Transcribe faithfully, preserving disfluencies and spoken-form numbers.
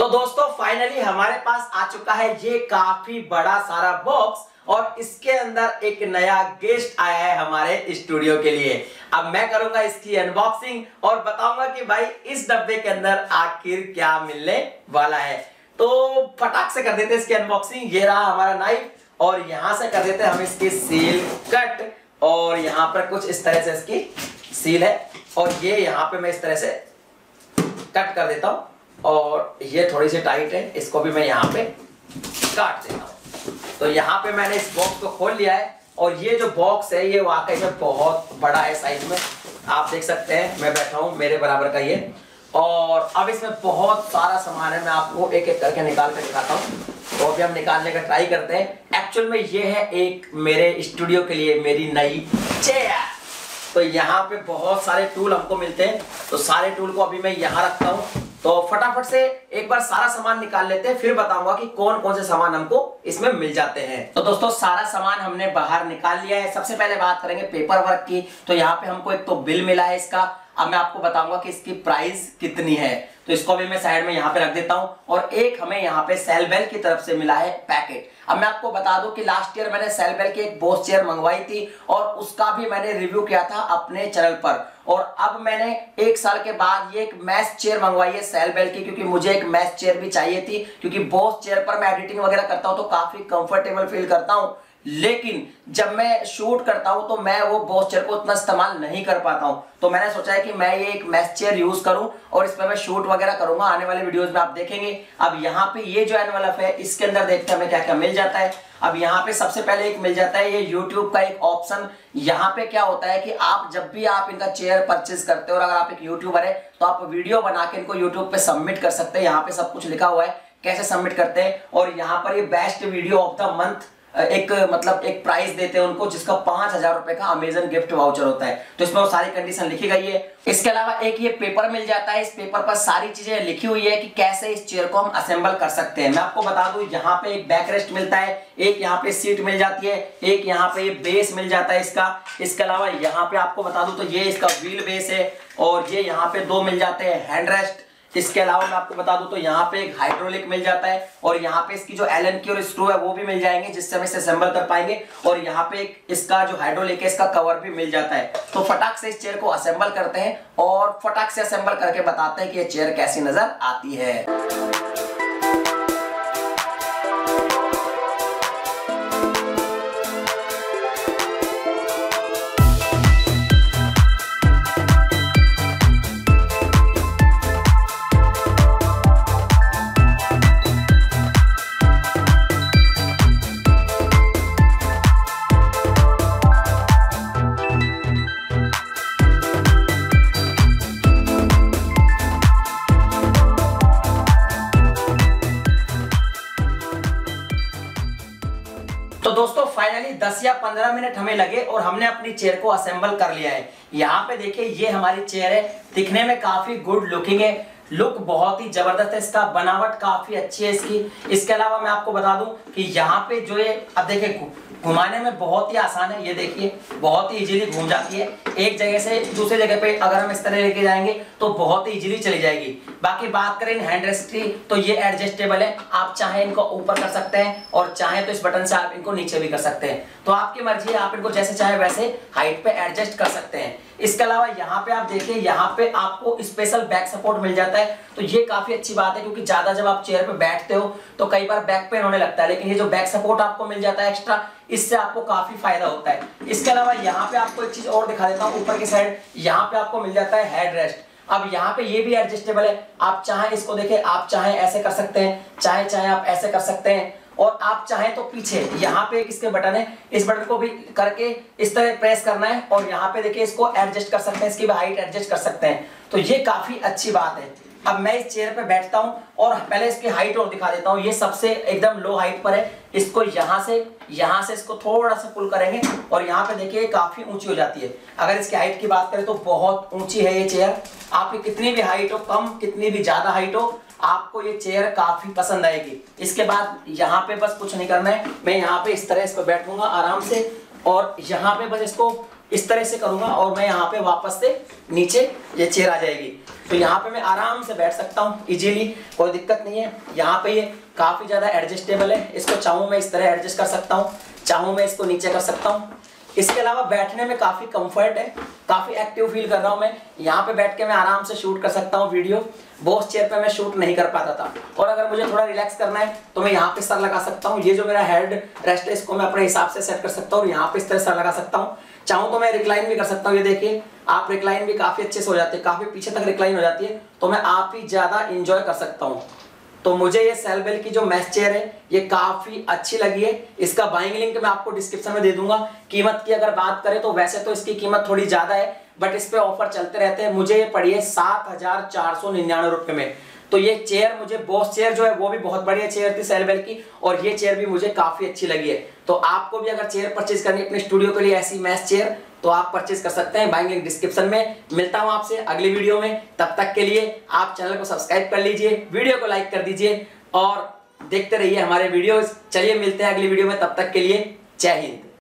तो दोस्तों फाइनली हमारे पास आ चुका है ये काफी बड़ा सारा बॉक्स और इसके अंदर एक नया गेस्ट आया है हमारे स्टूडियो के लिए। अब मैं करूंगा इसकी अनबॉक्सिंग और बताऊंगा कि भाई इस डब्बे के अंदर आखिर क्या मिलने वाला है। तो फटाक से कर देते हैं इसकी अनबॉक्सिंग। ये रहा हमारा नाइफ और यहां से कर देते हैं हम इसकी सील कट और यहां पर कुछ इस तरह से इसकी सील है और ये यहां पे मैं इस तरह से कट कर देता हूं और ये थोड़ी सी टाइट है, इसको भी मैं यहाँ पे काट देता हूँ। तो यहाँ पे मैंने इस बॉक्स को खोल लिया है और ये जो बॉक्स है ये वाकई में बहुत बड़ा है साइज में। आप देख सकते हैं मैं बैठा हूँ मेरे बराबर का ये, और अब इसमें बहुत सारा सामान है। मैं आपको एक एक करके निकाल कर दिखाता हूँ। तो अभी हम निकालने का ट्राई करते हैं। एक्चुअल में ये है एक मेरे स्टूडियो के लिए मेरी नई चेयर। तो यहाँ पे बहुत सारे टूल हमको मिलते हैं, तो सारे टूल को अभी मैं यहाँ रखता हूँ। तो फटाफट से एक बार सारा सामान निकाल लेते हैं, फिर बताऊंगा कि कौन कौन से सामान हमको इसमें मिल जाते हैं। तो दोस्तों सारा सामान हमने बाहर निकाल लिया है। सबसे पहले बात करेंगे पेपर वर्क की। तो यहाँ पे हमको एक तो बिल मिला है इसका। अब मैं आपको बताऊंगा कि इसकी प्राइस कितनी है। तो इसको भी मैं साइड में यहाँ पे रख देता हूँ। और एक हमें यहाँ पे सेलबेल की तरफ से मिला है पैकेट। अब मैं आपको बता दूं कि लास्ट ईयर मैंने सेलबेल की एक बोस चेयर मंगवाई थी और उसका भी मैंने रिव्यू किया था अपने चैनल पर। और अब मैंने एक साल के बाद ये एक मैस चेयर मंगवाई है सेलबेल की, क्योंकि मुझे एक मैस चेयर भी चाहिए थी। क्योंकि बोस चेयर पर मैं एडिटिंग वगैरह करता हूँ तो काफी कंफर्टेबल फील करता हूँ, लेकिन जब मैं शूट करता हूं तो मैं वो बॉस चेयर को उतना इस्तेमाल नहीं कर पाता हूं। तो मैंने सोचा है कि मैं ये एक मैस चेयर यूज करूं और इसमें मैं शूट वगैरह करूंगा। आने वाले वीडियोस में आप देखेंगे। अब यहाँ पे ये जो एनवेलप है इसके अंदर देखते हैं हमें क्या क्या मिल जाता है। अब यहाँ पे सबसे पहले एक मिल जाता है ये यूट्यूब का एक ऑप्शन। यहाँ पे क्या होता है कि आप जब भी आप इनका चेयर परचेज करते हो और अगर आप एक यूट्यूबर है तो आप वीडियो बना के इनको यूट्यूब पे सबमिट कर सकते हैं। यहाँ पे सब कुछ लिखा हुआ है कैसे सबमिट करते हैं। और यहाँ पर ये best video of the month एक मतलब एक प्राइस देते हैं उनको, जिसका पांच हजार रुपए का अमेजन गिफ्ट वाउचर होता है। तो इसमें वो सारी कंडीशन लिखी गई है। इसके अलावा एक ये पेपर मिल जाता है। इस पेपर पर सारी चीजें लिखी हुई है कि कैसे इस चेयर को हम असेंबल कर सकते हैं। मैं आपको बता दूं यहाँ पे एक बैक रेस्ट मिलता है, एक यहाँ पे सीट मिल जाती है, एक यहाँ पे ये बेस मिल जाता है इसका। इसके अलावा यहाँ पे आपको बता दूं तो ये इसका व्हील बेस है और ये यहाँ पे दो मिल जाते हैं हैंड रेस्ट। इसके अलावा मैं आपको बता दूं तो यहाँ पे एक हाइड्रोलिक मिल जाता है और यहाँ पे इसकी जो एलन की और स्क्रू है वो भी मिल जाएंगे, जिससे हम इसे असेंबल कर पाएंगे। और यहाँ पे एक इसका जो हाइड्रोलिक है इसका कवर भी मिल जाता है। तो फटाक से इस चेयर को असेंबल करते हैं और फटाक से असेंबल करके बताते हैं कि ये चेयर कैसी नजर आती है। तो दोस्तों फाइनली दस या पंद्रह मिनट हमें लगे और हमने अपनी चेयर को असेंबल कर लिया है। यहाँ पे देखिए ये हमारी चेयर है, दिखने में काफी गुड लुकिंग है, लुक बहुत ही जबरदस्त है इसका, बनावट काफी अच्छी है इसकी। इसके अलावा मैं आपको बता दूं कि यहाँ पे जो है अब देखिए घुमाने में बहुत ही आसान है। ये देखिए बहुत ही इजीली घूम जाती है। एक जगह से दूसरी जगह पे अगर हम इस तरह लेके जाएंगे तो बहुत ही इजीली चली जाएगी। बाकी बात करें हैंड रेस्ट की तो ये एडजस्टेबल है। आप चाहे इनको ऊपर कर सकते हैं और चाहे तो इस बटन से आप इनको नीचे भी कर सकते हैं। तो आपकी मर्जी है, आप इनको जैसे चाहे वैसे हाइट पे एडजस्ट कर सकते हैं। इसके अलावा यहाँ पे आप देखिए यहाँ पे आपको स्पेशल बैक सपोर्ट मिल जाता है। तो ये काफी अच्छी बात है, क्योंकि ज्यादा जब आप चेयर पे बैठते हो तो कई बार बैक पेन होने लगता है, लेकिन ये जो बैक सपोर्ट आपको मिल जाता है एक्स्ट्रा, इससे आपको काफी फायदा होता है। इसके अलावा यहाँ पे आपको एक चीज और दिखा देता हूँ, ऊपर की साइड यहाँ पे आपको मिल जाता है हेड रेस्ट। अब यहाँ पे ये भी एडजस्टेबल है। आप चाहे इसको देखें, आप चाहे ऐसे कर सकते हैं, चाहे चाहे आप ऐसे कर सकते हैं, और आप चाहें तो पीछे यहाँ पे एक इसके बटन है, इस बटन को भी करके इस तरह प्रेस करना है और यहाँ पे देखिए इसको एडजस्ट कर सकते हैं, इसकी भी हाइट एडजस्ट कर सकते हैं। तो ये काफी अच्छी बात है। अब मैं इस चेयर पे बैठता हूं और पहले इसकी हाइट और दिखा देता हूं। ये सबसे एकदम लो हाइट पर है। इसको यहां से यहां से इसको थोड़ा सा पुल करेंगे और यहां पे देखिए काफी ऊंची हो जाती है। अगर इसकी हाइट की बात करें तो बहुत ऊंची है ये चेयर। आपकी कितनी भी हाइट हो, कम कितनी भी ज्यादा हाइट हो, आपको ये चेयर काफी पसंद आएगी। इसके बाद यहाँ पे बस कुछ नहीं करना है, मैं यहाँ पे इस तरह इस पर बैठूंगा आराम से और यहाँ पे बस इसको इस तरह से करूंगा और मैं यहाँ पे वापस से नीचे ये चेयर आ जाएगी। तो यहाँ पे मैं आराम से बैठ सकता हूँ इजीली, कोई दिक्कत नहीं है। यहाँ पे ये काफ़ी ज़्यादा एडजस्टेबल है, इसको चाहूँ मैं इस तरह एडजस्ट कर सकता हूँ, चाहूँ मैं इसको नीचे कर सकता हूँ। इसके अलावा बैठने में काफ़ी कंफर्ट है, काफ़ी एक्टिव फील कर रहा हूँ मैं। यहाँ पे बैठ के मैं आराम से शूट कर सकता हूँ वीडियो, बॉस चेयर पे मैं शूट नहीं कर पाता था। और अगर मुझे थोड़ा रिलैक्स करना है तो मैं यहाँ पे सर लगा सकता हूँ, ये जो मेरा हेड रेस्ट है इसको मैं अपने हिसाब से सेट कर सकता हूँ और यहाँ पे इस तरह सर लगा सकता हूँ। चाहूँ तो मैं रिक्लाइन भी कर सकता हूँ, ये देखिए आप रिक्लाइन भी काफ़ी अच्छे से हो जाते हैं, काफ़ी पीछे तक रिक्लाइन हो जाती है, तो मैं आप ही ज़्यादा इंजॉय कर सकता हूँ। तो मुझे ये सेलबेल की जो मैश चेयर है ये काफ़ी अच्छी लगी है। इसका बाइंग लिंक मैं आपको डिस्क्रिप्शन में दे दूंगा। कीमत की अगर बात करें तो वैसे तो इसकी कीमत थोड़ी ज़्यादा है, बट इस पे ऑफर चलते रहते हैं। मुझे ये पड़ी है सात हजार चार सौ निन्यानवे रुपये में। तो ये चेयर मुझे बॉस चेयर जो है वो भी बहुत बढ़िया चेयर थी सेलबेल की, और ये चेयर भी मुझे काफ़ी अच्छी लगी है। तो आपको भी अगर चेयर परचेज करनी है अपने स्टूडियो के लिए ऐसी मैश चेयर, तो आप परचेज कर सकते हैं, बाइंग लिंक डिस्क्रिप्शन में। मिलता हूं आपसे अगली वीडियो में, तब तक के लिए आप चैनल को सब्सक्राइब कर लीजिए, वीडियो को लाइक कर दीजिए और देखते रहिए हमारे वीडियोस। चलिए मिलते हैं अगली वीडियो में, तब तक के लिए जय हिंद।